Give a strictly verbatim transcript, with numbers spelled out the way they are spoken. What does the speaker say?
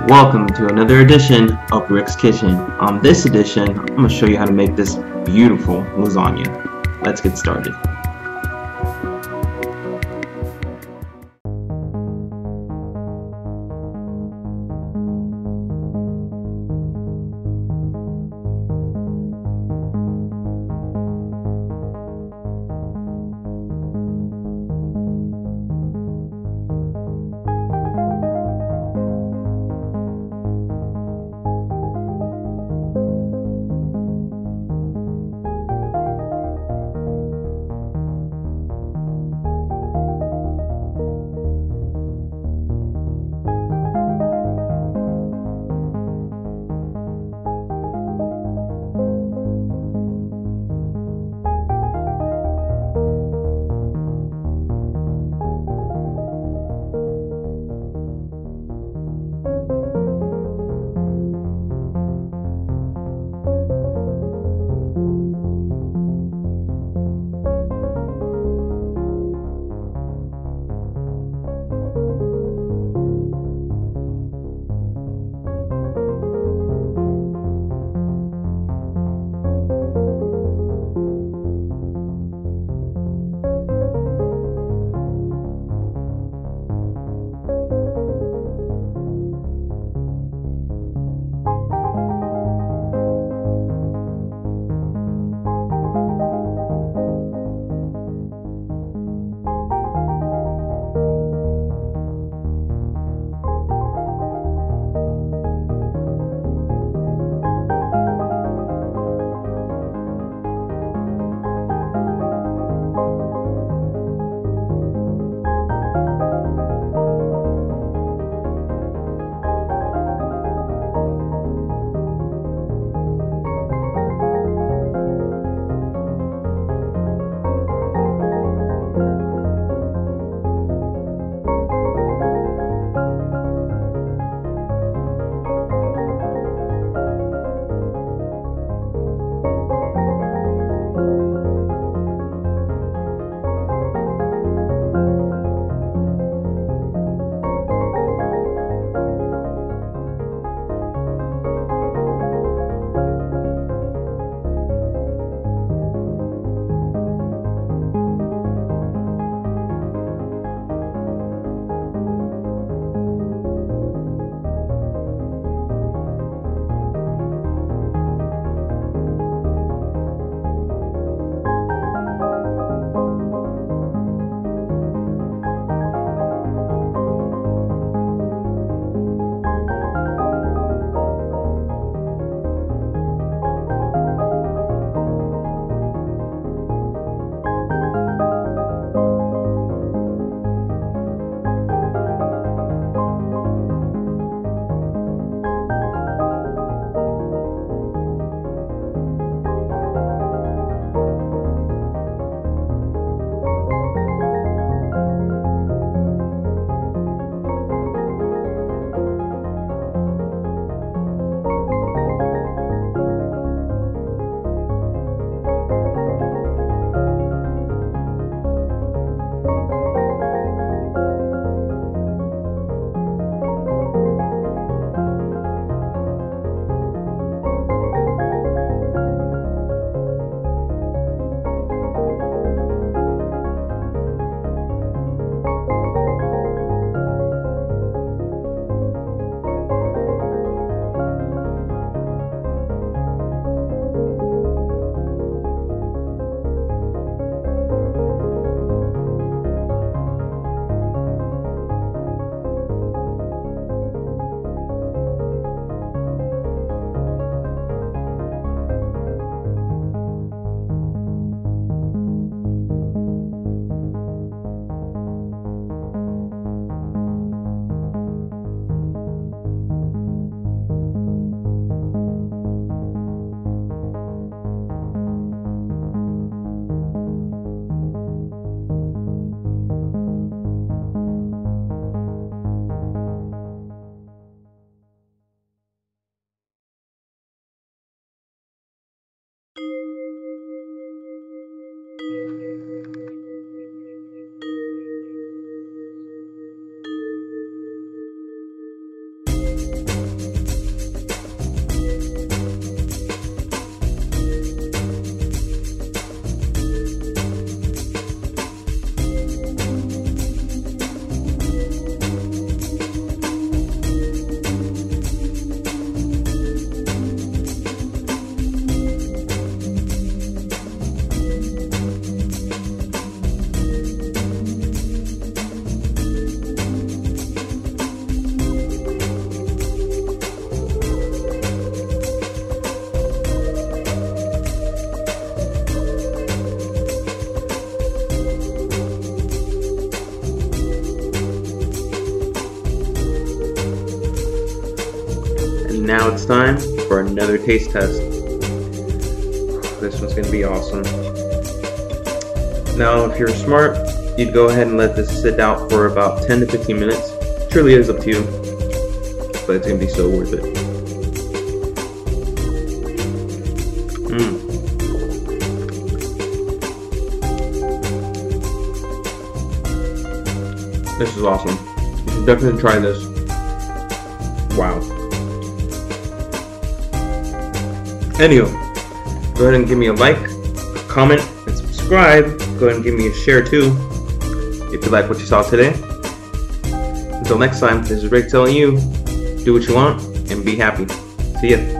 Welcome to another edition of Rick's Kitchen. On this edition, I'm going to show you how to make this beautiful lasagna. Let's get started. now it's time for another taste test. This one's gonna be awesome. Now, if you're smart, you'd go ahead and let this sit out for about ten to fifteen minutes. It truly is up to you, but it's gonna be so worth it. Mmm. This is awesome. You should definitely try this. Wow. Anyway, go ahead and give me a like, comment, and subscribe. Go ahead and give me a share too, if you like what you saw today. Until next time, this is Rick telling you, do what you want and be happy. See ya.